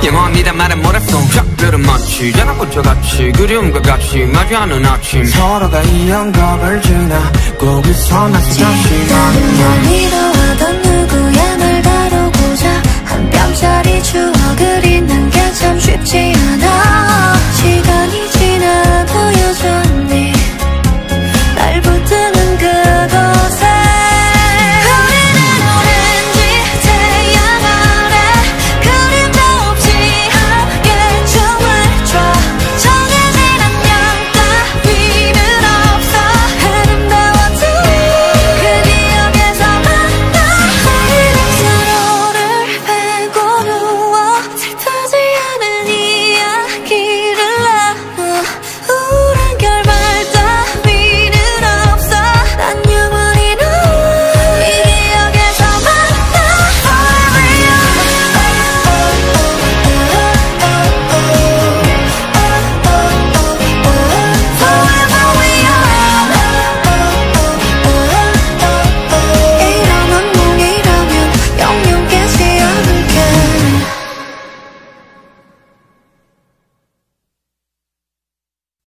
영원합니다 말은 모래성 작별은 마치 전화꽃처같이 그리움과 같이 마주하는 아침 서로가 이 영겁을 지나 거기서 나서 다시 만나 믿어하던 누구야 널 다루고자 한 뼘짜리 추억을 잊는 게 참